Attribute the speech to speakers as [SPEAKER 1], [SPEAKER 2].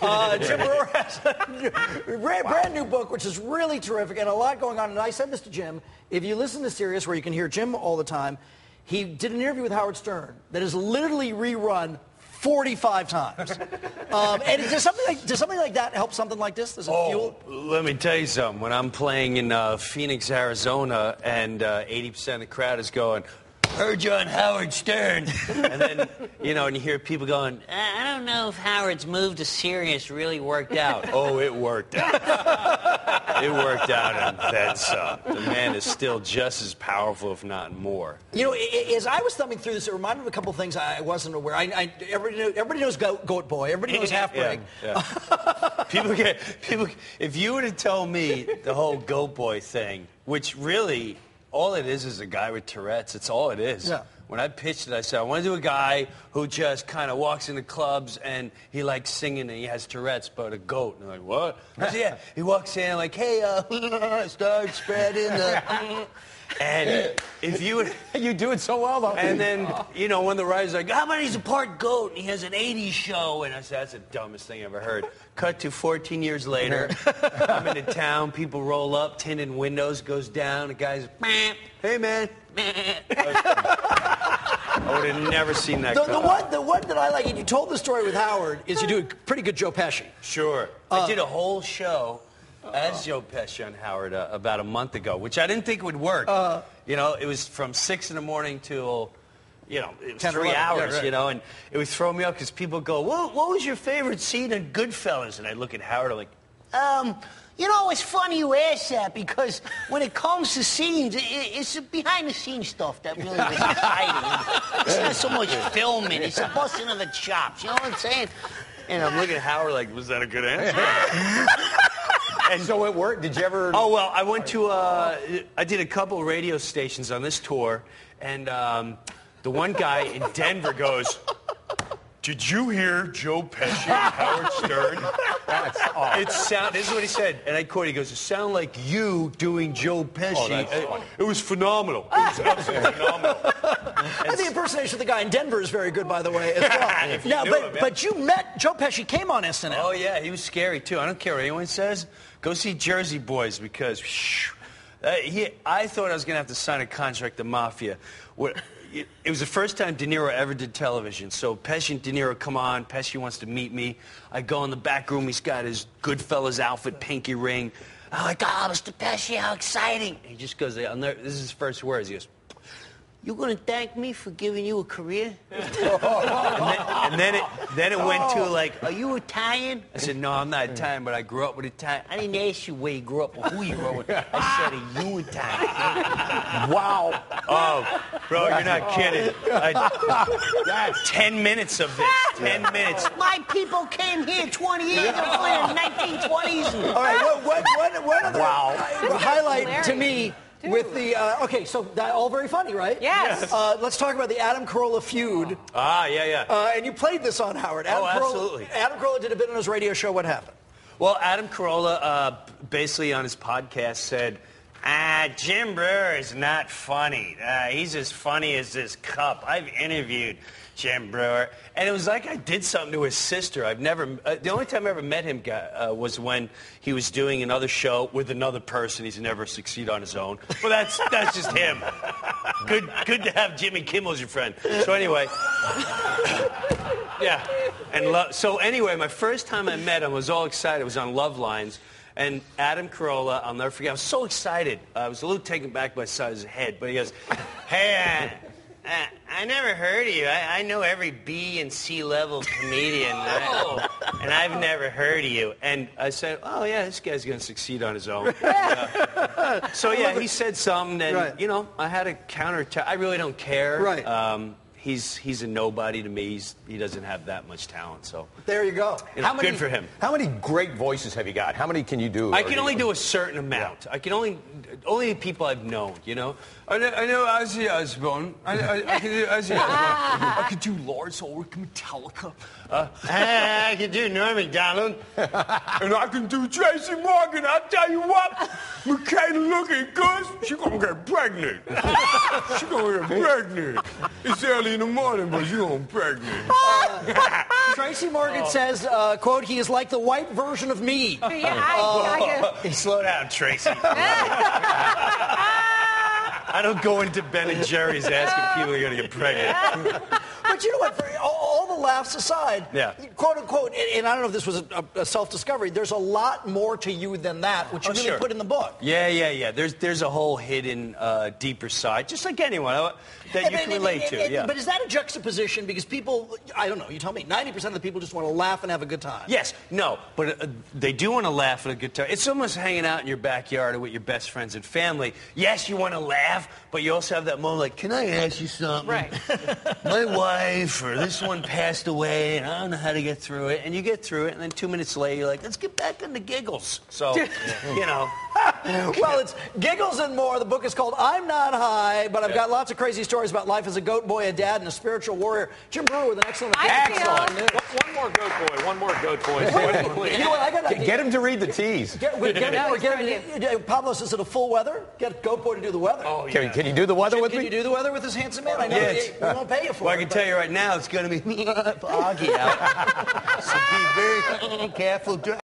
[SPEAKER 1] Jim Breuer has a brand new book, which is really terrific, and a lot going on. And I said this to Jim, if you listen to Sirius, where you can hear Jim all the time, he did an interview with Howard Stern that is literally rerun 45 times. And does something like that help something like this? Does it fuel?
[SPEAKER 2] Let me tell you something. When I'm playing in Phoenix, Arizona, and 80% of the crowd is going, heard you on Howard Stern. And then, and you hear people going, I don't know if Howard's move to Sirius really worked out. Oh, it worked out. It worked out, and then some. The man is still just as powerful, if not more.
[SPEAKER 1] As I was thumbing through this, it reminded me of a couple of things I wasn't aware. Everybody knows Goat Boy. Everybody knows Half Break.
[SPEAKER 2] Yeah. People. If you were to tell me the whole Goat Boy thing, which really, all it is a guy with Tourette's. It's all it is. Yeah. When I pitched it, I said, I want to do a guy who just kind of walks into clubs and he likes singing and he has Tourette's, but a goat. And they're like, what? I said, yeah. He walks in like, hey, start spreading the... And if you...
[SPEAKER 3] You do it so well, though.
[SPEAKER 2] And then, one of the writers like, how about he's a part goat and he has an 80s show? And I said, that's the dumbest thing I ever heard. Cut to 14 years later. I'm in a town. People roll up. Tinted windows goes down. The guy's, hey, man. I would have never seen that.
[SPEAKER 1] The one that I like, and you told the story with Howard, is you do a pretty good Joe Pesci.
[SPEAKER 2] Sure. I did a whole show as Joe Pesci on Howard about a month ago, which I didn't think would work. It was from 6 in the morning till... it was 3 hours, and it would throw me up because people go, what was your favorite scene in Goodfellas? And I look at Howard, I'm like, it's funny you ask that because when it comes to scenes, it's the behind-the-scenes stuff that really was exciting. It's not so much filming, it's the busting of the chops, you know what I'm saying? And I'm looking at Howard like, was that a good answer?
[SPEAKER 3] And so it worked? Did you ever...
[SPEAKER 2] Oh, well, I went to, I did a couple of radio stations on this tour, and the one guy in Denver goes, did you hear Joe Pesci and Howard Stern?
[SPEAKER 3] That's awesome.
[SPEAKER 2] This is what he said, and I quote, he goes, it sounded like you doing Joe Pesci.
[SPEAKER 3] Oh, that's funny.
[SPEAKER 2] It was phenomenal. It was absolutely phenomenal.
[SPEAKER 1] And the impersonation of the guy in Denver is very good, by the way, as well. But you met Joe Pesci, came on SNL.
[SPEAKER 2] Oh, yeah, he was scary, too. I don't care what anyone says. Go see Jersey Boys because I thought I was going to have to sign a contract to Mafia. It was the first time De Niro ever did television. So Pesci and De Niro come on. Pesci wants to meet me. I go in the back room. He's got his Goodfellas outfit, pinky ring. I'm like, Mr. Pesci, how exciting. He just goes, this is his first words. He goes, you going to thank me for giving you a career? and then it went to like, are you Italian? I said, no, I'm not Italian, but I grew up with Italian. I didn't ask you where you grew up or who you grew up with. I said, are you Italian?
[SPEAKER 3] Wow.
[SPEAKER 2] Oh, bro, you're not kidding. That's 10 minutes of this. 10 minutes. My people came here 20 years ago in the 1920s.
[SPEAKER 1] All right, one other highlight to me with the, so all very funny, right?
[SPEAKER 4] Yes.
[SPEAKER 1] Let's talk about the Adam Carolla feud.
[SPEAKER 2] Yeah.
[SPEAKER 1] And you played this on Howard.
[SPEAKER 2] Absolutely.
[SPEAKER 1] Adam Carolla did a bit on his radio show. What happened?
[SPEAKER 2] Well, Adam Carolla basically on his podcast said, Jim Breuer is not funny. He's as funny as this cup. I've interviewed Jim Breuer. And it was like I did something to his sister. I've never... the only time I ever met him was when he was doing another show with another person. He's never succeeded on his own. But that's just him. Good to have Jimmy Kimmel as your friend. So anyway... yeah. And so anyway, my first time I met him, I was all excited. It was on Love Lines. And Adam Carolla, I'll never forget, I was so excited. I was a little taken back by the size of his head. But he goes, hey, I never heard of you. I know every B and C level comedian, and I've never heard of you. And I said, oh, yeah, this guy's going to succeed on his own. So, yeah, he said something, and, I had a counter. I really don't care.
[SPEAKER 1] Right.
[SPEAKER 2] He's a nobody to me. He doesn't have that much talent. So
[SPEAKER 1] there you go.
[SPEAKER 2] Good for him.
[SPEAKER 3] How many great voices have you got? How many can you do?
[SPEAKER 2] I can only do a certain amount. I can only the people I've known. I know Ozzy Osbourne. I can do Ozzy Osbourne. I can do Lars Ulrich, Metallica. I can do Norm Macdonald. And I can do Tracy Morgan. I'll tell you what, Michaela looking good. She's gonna get pregnant. She's gonna get pregnant. It's early early in the morning, but you gonna pregnant.
[SPEAKER 1] Tracy Morgan says, quote, he is like the white version of me.
[SPEAKER 2] Slow down, Tracy. I don't go into Ben and Jerry's asking people who are going to get pregnant.
[SPEAKER 1] But you know what? For all the laughs aside,
[SPEAKER 2] yeah.
[SPEAKER 1] Quote unquote, and I don't know if this was a self-discovery, there's a lot more to you than that, which you really put in the book.
[SPEAKER 2] Yeah. There's a whole hidden, deeper side, just like anyone that you can relate to. Yeah.
[SPEAKER 1] But is that a juxtaposition? Because people, I don't know, you tell me, 90% of the people just want to laugh and have a good time.
[SPEAKER 2] Yes, no, but they do want to laugh at a good time. It's almost hanging out in your backyard or with your best friends and family. Yes, you want to laugh, but you also have that moment like, can I ask you something?
[SPEAKER 4] Right.
[SPEAKER 2] My wife or this one passed away, and I don't know how to get through it. And you get through it, and then 2 minutes later, you're like, let's get back into giggles. So, you know.
[SPEAKER 1] Well, it's Giggles and More. The book is called I'm Not High, but I've got lots of crazy stories about life as a goat boy, a dad, and a spiritual warrior. Jim Breuer with an excellent
[SPEAKER 5] One more goat boy. One more goat boy.
[SPEAKER 1] You know what, I got
[SPEAKER 3] Get him to read the tease.
[SPEAKER 1] Pablo says, is it a full weather? Get Goat Boy to do the weather.
[SPEAKER 3] Oh, yeah. Can you do the weather
[SPEAKER 1] Jim,
[SPEAKER 3] with
[SPEAKER 1] can
[SPEAKER 3] me?
[SPEAKER 1] you do the weather with this handsome man? I know we won't pay you for it.
[SPEAKER 2] Well, I can tell you right now, it's going to be foggy out. So be very careful.